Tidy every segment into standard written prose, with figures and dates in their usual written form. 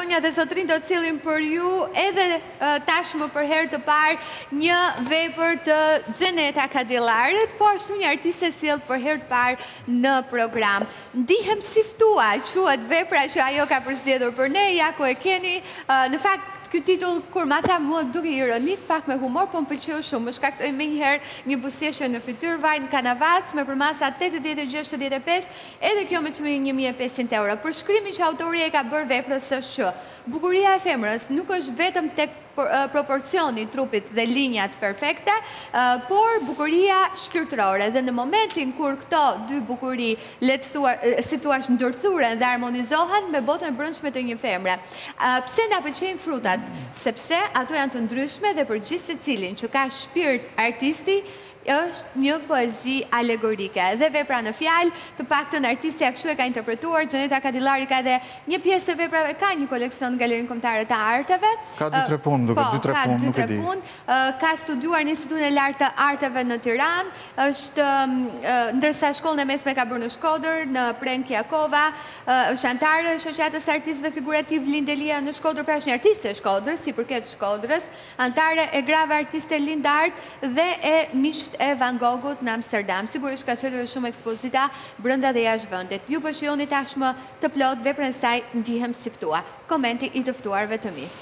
zonja dhe zotrin do të cilin për ju edhe tashmë për herë të parë një vepër të Gjeneta Kadillarit, po ashtu një artiste sjell për herë të parë në program. Ndihem si ftuar, quhet vepra që ajo ka përzgjedhur për ne, ja ku e keni. Në fakt ky titull, kur ma tha mua duke ironik, pak me humor, po më pëlqeu shumë. Më shkaktoi menjëherë një buzëqeshje në fytyrë, vaj në Kanavac me përmasa 86.65, edhe kjo me çmimin 1.500 euro. Për shkrimin që autoria e ka bërë veprës është që bukuria e femrës nuk është vetëm tek proporcioni i trupit dhe linjat perfekte, por bukuria shpirtërore. Dhe në momentin kur këto dy bukuri, le të thuar, si thua, ndërthuren dhe harmonizohen me botën e brendshme të një femre. Pse na pëlqejnë frutat? Sepse ato janë të ndryshme dhe për gjithë secilin që ka shpirt artisti, është një poezi alegorike. Dhe vepra në fjalë, të paktën artistja kështu e ka interpretuar. Gjeneta Kadillari ka dhe një pjesë e veprave, ka një koleksion në Galerinë Kombëtare të Arteve. Ka 2-3 punë, duke 2-3 punë, nuk e di. Ka studiuar në Institutin e Lartë të Arteve në Tiranë, është ndërsa shkollën e mesme ka bërë në Shkodër, në Prenk Jakova, është antare e shoqatës artistëve figurativ Lindelia në Shkodër, pra është një artiste e Shkodrës, si përket Shkodrës, antare e grave artiste Lind Art dhe e misht e Van Goghut në Amsterdam. Sigurisht ka qenë shumë ekspozita brenda dhe jashtë vendit. Ju po shihoni tashmë të plot veprën e saj, ndihem si ftuar. Komenti i të ftuarve të mi.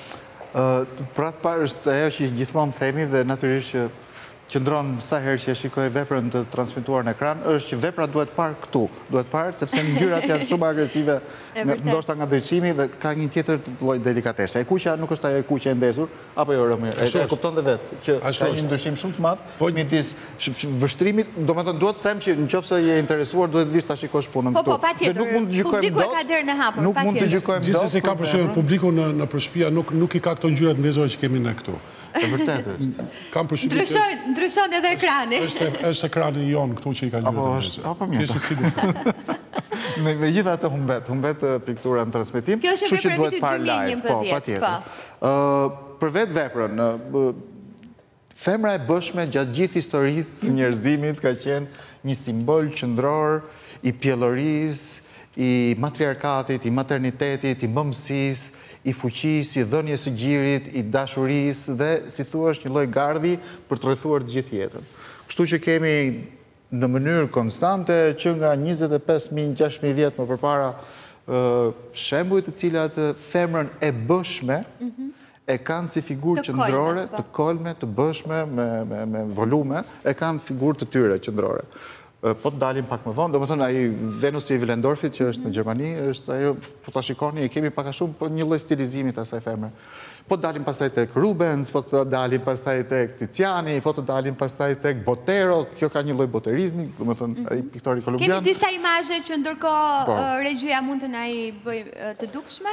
Pra të parë është ajo që gjithmonë themi dhe natyrisht që qëndron sa herë që e shikoj veprën të transmetuar në ekran, është që vepra duhet parë këtu. Duhet parë sepse ngjyrat janë shumë agresive, ndoshta nga ndriçimi dhe ka një tjetër lloj delikatese. E kuqja nuk është ajo e kuqe e ndezur, apo jo Romir? E kupton dhe vetë që ka një ndryshim shumë të madh midis vështrimit, domethënë duhet të them që nëse je interesuar duhet vish ta shikosh punën këtu. Po, patjetër. Nuk mund të gjykojmë Publiku ka derën e hapur, nuk mund të gjykojmë dot. Gjithsesi ka përshtypjen publiku në përshpia nuk i ka këto ngjyrat ndezore që kemi ne këtu. E vërtetë është. Kam përshtypjen. Ndryshon edhe ekrani. Është ekrani jon këtu që i ka ngjyrat. Apo mirë. Megjithatë humbet piktura në transmetim, kështu që duhet parë live. Po, patjetër. Për vetë veprën, femra e bëshme gjatë gjithë historisë së njerëzimit ka qenë një simbol qendror i pjellorisë, i matriarkatit, i maternitetit, i mëmësisë, i fuqisë, i dhënies së gjirit, i dashurisë dhe si thua është një lloj gardhi për të rrethuar të gjithë jetën. Kështu që kemi në mënyrë konstante që nga 25.000-6.000 vjet më përpara shembuj të cilat femrën e bëshme e kanë si figurë qendrore, të kolme, të bëshme, me volume, e kanë figurë të tyre qendrore. Po të dalim pak më vonë, do më thënë ai Venusi i Willendorfit që është në Gjermani, është ajo, po të shikoni, e kemi pak a shumë po një lloj stilizimi të asaj femre. Po të dalim pastaj tek Rubens, po të dalim pastaj tek Tiziani, po të dalim pastaj tek Botero, kjo ka një lloj boterizmi, do më thënë ai piktori kolumbian. Kemi disa imazhe që ndërkohë regjia mund të na i bëj të dukshme?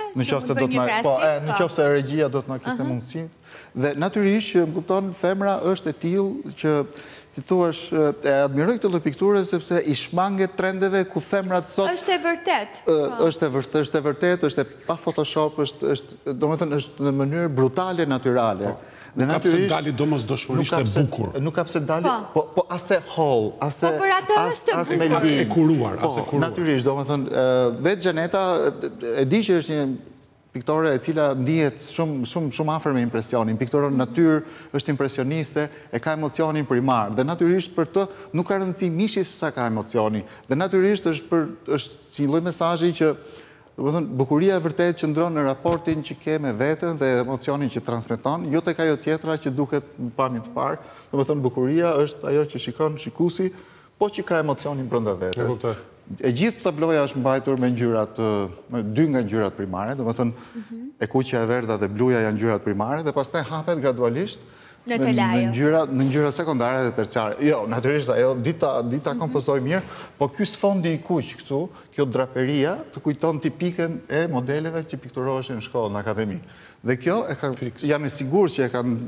Nëse regjia do të na kishte mundësinë. Dhe natyrisht që më kupton femra është e tillë që si thuash, e admiroj këtë lloj pikture sepse i shmanget trendeve ku femrat sot është e vërtet. Është e vërtet, është e pa Photoshop, është domethënë është në mënyrë brutale natyrale. Dhe nuk ka pse dali domosdoshmërisht e bukur. Nuk ka pse dali, po as e holl, as me li. E kuruar, as e kuruar. Natyrisht, domethënë vetë Gjeneta e di që është një piktore e cila ndihet shumë afër me impresionin. Piktoron natyrë, është impresioniste, e ka emocionin primar. Dhe natyrisht për të nuk ka rëndësi mishi se sa ka emocioni. Dhe natyrisht është një lloj mesazhi që bukuria e vërtet qëndron në raportin që ke me veten dhe emocionin që transmeton, jo tek ajo tjetra që duket në pamje të parë. Domethënë bukuria është ajo që shikon shikuesi, po që ka emocionin brenda vetes. E gjithë tabloja është mbajtur me ngjyrat, dy nga ngjyrat primare, do të thënë e kuqja, e verdha dhe bluja janë ngjyrat primare dhe pastaj hapet gradualisht në ngjyra sekondare dhe terciare. Jo, natyrisht ajo dita kompozoi mirë, po ky sfondi i kuq këtu, kjo draperia të kujton tipikën e modeleve që pikturoheshin në shkollë, në akademi. Dhe kjo jam i sigurt që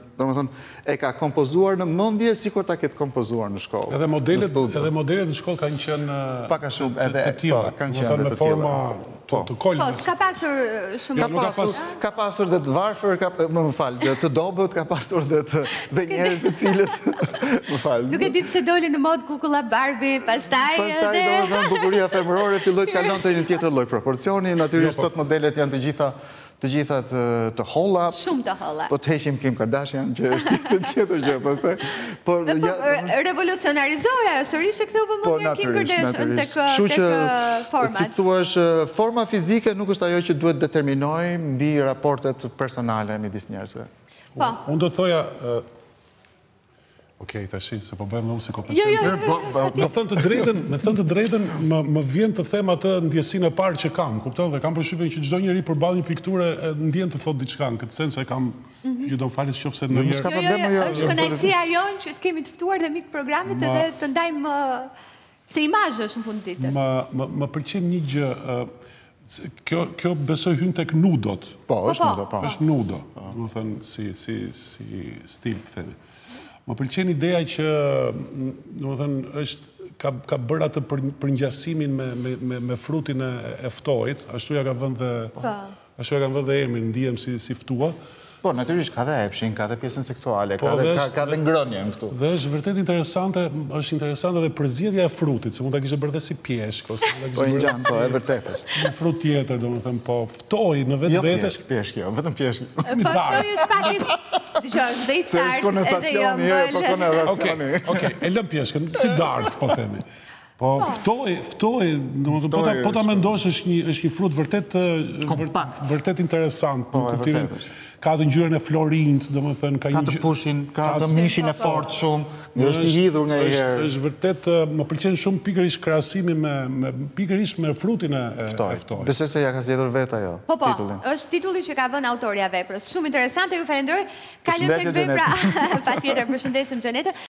e ka kompozuar në mendje sikur ta ketë kompozuar në shkollë. Edhe modelet në shkollë kanë qenë pak a shumë edhe të tilla, kanë qenë të forma të kolmës. Po, s'ka pasur shumë. Ka pasur dhe të varfër, më fal, të dobët, ka pasur dhe njerëz të cilët, më fal. Nuk e di pse doli në mod kukulla Barbie, pastaj domethënë bukuria femërore filloi të kalonte në një tjetër lloj proporcioni, natyrisht sot modelet janë të të gjitha të holla. Shumë të holla. Po të heqim Kim Kardashian, që është të tjetër gjë, pastaj. Revolucionarizoi ajo, sërish e ktheu vëmendjen Kim Kardashian tek format. Si thuash, forma fizike nuk është ajo që duhet determinojë mbi raportet personale midis njerëzve. Po. Unë do thoja... Okej, tashi, se po bëjmë unë si kompetent. Me thënë të drejten, më vjen të them atë ndjesinë e parë që kam, kupton, dhe kam përshtypjen që çdo njeri përballë një pikture ndjen të thotë diçka, në këtë sens e kam që do falet qofse ndonjëherë. Është kënaqësia jonë që të kemi të ftuar dhe mikë programit edhe të ndajmë se imazh është në fund ditës. Më pëlqen një gjë, kjo besoj hyn tek nudot. Po, është nudo, po. Është nudo, do të thënë si stil, themi. Më pëlqen ideja që, do të thënë, ka bërë atë përngjasimin me frutin e ftojit, ashtu ja ka vënë dhe emrin, ndihem si ftua. Po, natyrisht ka dhe epshin, ka dhe pjesën seksuale, ka dhe ngrënjen këtu. Dhe është vërtet interesante, është interesante dhe përzjedhja e frutit, se mund ta kishe bërë dhe si pjeshk, ose mund ta Po, kishe ngjan, po, e vërtet është. Një frut tjetër, domethënë, po ftoi në vetë. Jo pjeshk, jo, vetëm pjeshk. Po, ftoi është pak dëgjoj, dhe i sartë, edhe jo konotacioni. Okej, e lëm pjeshkën, si darth, po themi. Po, ftoi, po ta mendosh është një frut vërtet interesant, në kuptimin. Ka të ngjyrën e florint, domethënë ka të pushin, ka të mishin e fortë shumë, është i hidhur nga herë. Është vërtet, më pëlqen shumë pikërisht krahasimi pikërisht me frutin e ftojit. Besoj se ja ka zgjedhur vetë ajo titullin. Po, është titulli që ka vënë autorja veprës. Shumë interesante, ju falenderoj. Kalojmë tek vepra. Patjetër, përshëndesim Xhenetën.